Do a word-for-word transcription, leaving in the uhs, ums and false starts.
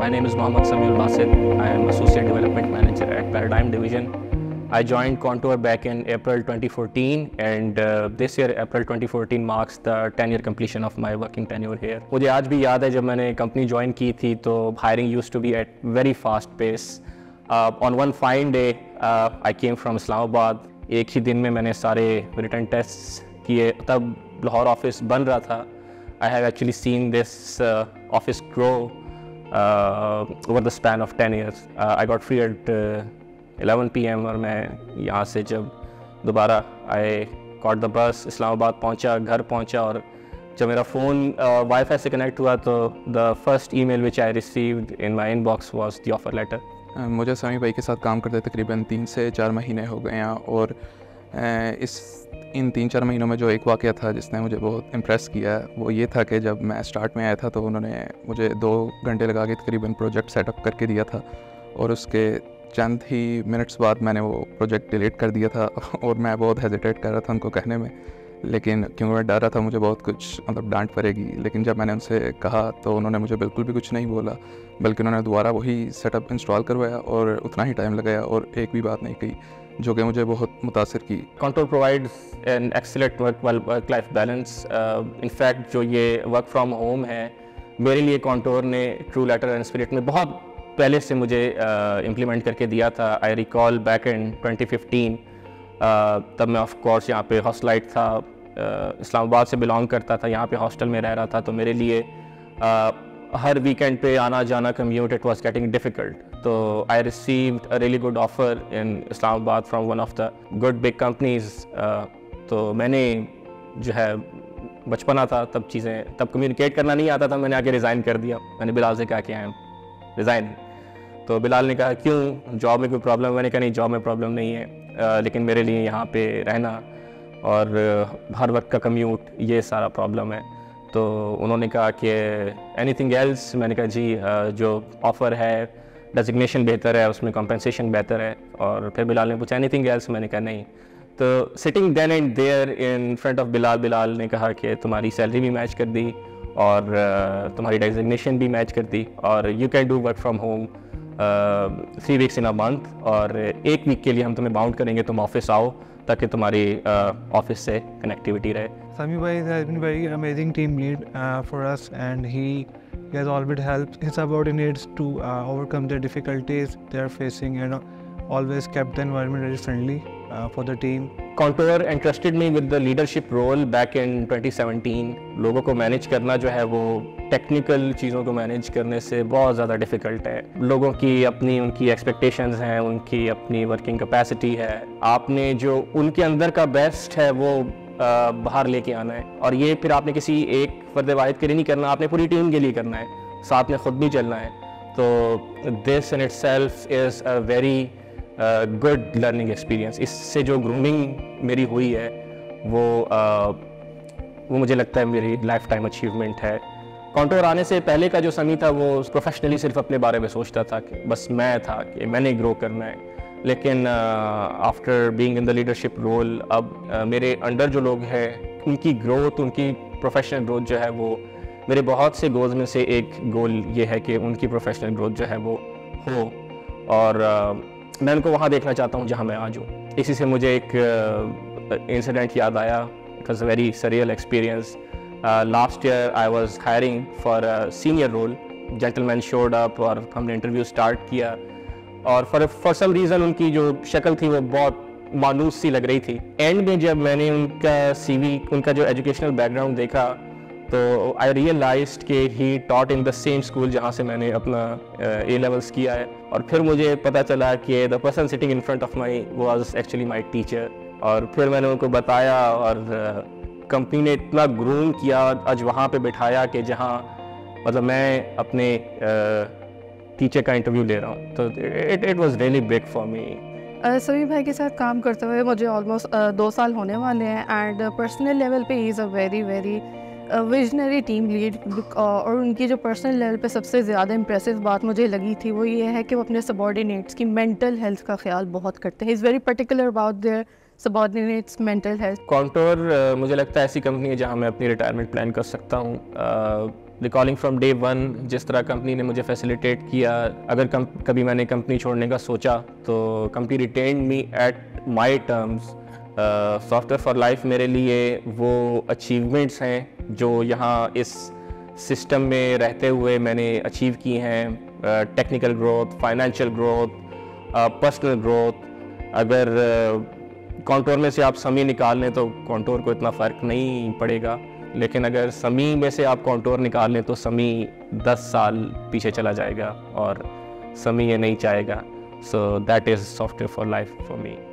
My name is Mohammad Samiul Basit. I am Associate Development Manager at Paradigm Division. I joined Contour back in April twenty fourteen, and uh, this year April twenty fourteen marks the ten year completion of my working tenure here. मुझे आज भी याद है जब मैंने company join की थी तो hiring used to be at very fast pace. Uh, on one fine day, uh, I came from Islamabad. एक ही दिन में मैंने सारे रिटर्न टेस्ट किए. तब लाहौर ऑफिस बन रहा था. I have actually seen this uh, office grow uh, over the span of ten years. Uh, I got free at uh, eleven p m और मैं यहाँ से जब दोबारा I caught the bus, Islamabad पहुँचा, घर पहुँचा, और जब मेरा फ़ोन वाईफाई से कनेक्ट हुआ तो the first email which I received in my inbox was the offer letter. मुझे समी भाई के साथ काम करते तकरीबन तीन से चार महीने हो गए हैं, और इस इन तीन चार महीनों में जो एक वाक़या था जिसने मुझे बहुत इम्प्रेस किया वो ये था कि जब मैं स्टार्ट में आया था तो उन्होंने मुझे दो घंटे लगा के तकरीबन प्रोजेक्ट सेटअप करके दिया था, और उसके चंद ही मिनट्स बाद मैंने वो प्रोजेक्ट डिलीट कर दिया था. और मैं बहुत हेजिटेट कर रहा था उनको कहने में, लेकिन क्योंकि मैं डर रहा था मुझे बहुत कुछ मतलब डांट पड़ेगी. लेकिन जब मैंने उनसे कहा तो उन्होंने मुझे बिल्कुल भी कुछ नहीं बोला, बल्कि उन्होंने दोबारा वही सेटअप इंस्टॉल करवाया और उतना ही टाइम लगाया और एक भी बात नहीं कही, जो कि मुझे बहुत मुतासिर की. Contour provides an excellent work work life balance. Uh, in fact जो ये work from home है मेरे लिए Contour ने True Letter and Spirit में बहुत पहले से मुझे इम्प्लीमेंट uh, करके दिया था. I recall back in twenty fifteen, uh, तब मैं ऑफ कोर्स यहाँ पे हॉस्टलाइट था, uh, इस्लामाबाद से बिलोंग करता था, यहाँ पे हॉस्टल में रह रहा था, तो मेरे लिए uh, हर वीकेंड पे आना जाना commute it was getting difficult. तो I received a really good offer in Islamabad from one of the good big companies. तो मैंने जो है बचपना था तब चीज़ें तब कम्युनिकेट करना नहीं आता था, मैंने आके रिज़ाइन कर दिया. मैंने बिलाल से कहा कि आई एम रिज़ाइन. तो बिलाल ने कहा क्यों, जॉब में कोई प्रॉब्लम है? मैंने कहा नहीं, जॉब में प्रॉब्लम नहीं है, uh, लेकिन मेरे लिए यहाँ पे रहना और uh, हर वक्त का कम्यूट ये सारा प्रॉब्लम है. तो उन्होंने कहा कि एनीथिंग एल्स? मैंने कहा जी uh, जो ऑफ़र है डेजिग्नेशन बेहतर है, उसमें कॉम्पेंसेशन बेहतर है. और फिर बिलाल ने पूछा एनीथिंग एल्स? मैंने कहा नहीं. तो sitting then and there in front of Bilal, Bilal ने कहा कि तुम्हारी सैलरी भी मैच कर दी और uh, तुम्हारी डेजिग्नेशन भी मैच कर दी, और you can do work from home three weeks in a month, और एक वीक के लिए हम तुम्हें बाउंड करेंगे, तुम ऑफिस आओ ताकि तुम्हारी ऑफिस uh, से कनेक्टिविटी रहे. Sami bhai has been very amazing team lead uh, for us, and he, he has always helped his subordinates to uh, overcome the difficulties they are facing, and always kept the environment very friendly uh, for the team. Contour entrusted me with the leadership role back in twenty seventeen. लोगों को manage करना जो है वो technical चीज़ों को manage करने से बहुत ज़्यादा डिफ़िकल्ट है. लोगों की अपनी उनकी एक्सपेक्टेशंस हैं, उनकी अपनी वर्किंग कैपेसिटी है. आपने जो उनके अंदर का बेस्ट है वो बाहर लेके आना है, और ये फिर आपने किसी एक फर्द वाहिद के लिए नहीं करना, आपने पूरी टीम के लिए करना है, साथ में ख़ुद भी चलना है. तो this in itself is a very good learning experience. इससे जो ग्रूमिंग मेरी हुई है वो uh, वो मुझे लगता है मेरी लाइफ टाइम अचीवमेंट है. Contour आने से पहले का जो समी था वो प्रोफेशनली सिर्फ अपने बारे में सोचता था कि बस मैं था कि मैंने ग्रो करना है. लेकिन after being in the leadership role अब uh, मेरे अंडर जो लोग हैं उनकी ग्रोथ, उनकी प्रोफेशनल ग्रोथ जो है वो मेरे बहुत से गोल्स में से एक गोल ये है कि उनकी प्रोफेशनल ग्रोथ जो है वो हो, और uh, मैं उनको वहाँ देखना चाहता हूँ जहाँ मैं आज हूँ. इसी से मुझे एक इंसिडेंट uh, याद आया. It was a very surreal experience. Last year I was hiring for a senior role. Gentleman showed up और हमने इंटरव्यू स्टार्ट किया, और फॉर फॉर सम रीज़न उनकी जो शक्ल थी वो बहुत मानूस सी लग रही थी. एंड में जब मैंने उनका सीवी, उनका जो एजुकेशनल बैकग्राउंड देखा तो आई रियलाइज्ड कि he taught in the same school जहाँ से मैंने अपना ए लेवल्स किया है. और फिर मुझे पता चला कि the person sitting in front of my was actually my teacher. और फिर मैंने उनको बताया, और कंपनी ने इतना ग्रूम किया, आज वहाँ पे बिठाया कि जहाँ मतलब मैं अपने टीचर का इंटरव्यू ले रहा हूँ. तो it it was really big for me. Sami भाई के साथ काम करते हुए मुझे ऑलमोस्ट दो साल होने वाले हैं, एंड पर्सनल लेवल पे he is a very very visionary team lead. और उनकी जो पर्सनल लेवल पे सबसे ज़्यादा इंप्रेसिव बात मुझे लगी थी वो ये है कि वो अपने सबॉर्डिनेट्स की मेंटल हेल्थ का ख्याल बहुत करते हैं. Is very particular about their subordinates mental health. Contour मुझे लगता है ऐसी कंपनी है जहाँ मैं अपनी रिटायरमेंट प्लान कर सकता हूँ। रिकॉलिंग फ्रॉम डे वन जिस तरह कंपनी ने मुझे फैसिलिटेट किया, अगर कम, कभी मैंने कंपनी छोड़ने का सोचा तो company retain me at my terms. Software for life मेरे लिए वो अचीवमेंट्स हैं जो यहाँ इस सिस्टम में रहते हुए मैंने अचीव की हैं। Technical growth, financial growth, personal growth. अगर कॉन्टोर में से आप समी निकाल लें तो कॉन्टोर को इतना फ़र्क नहीं पड़ेगा, लेकिन अगर समी में से आप कॉन्टोर निकाल लें तो समी दस साल पीछे चला जाएगा और समी ये नहीं चाहेगा। So that is software for life for me.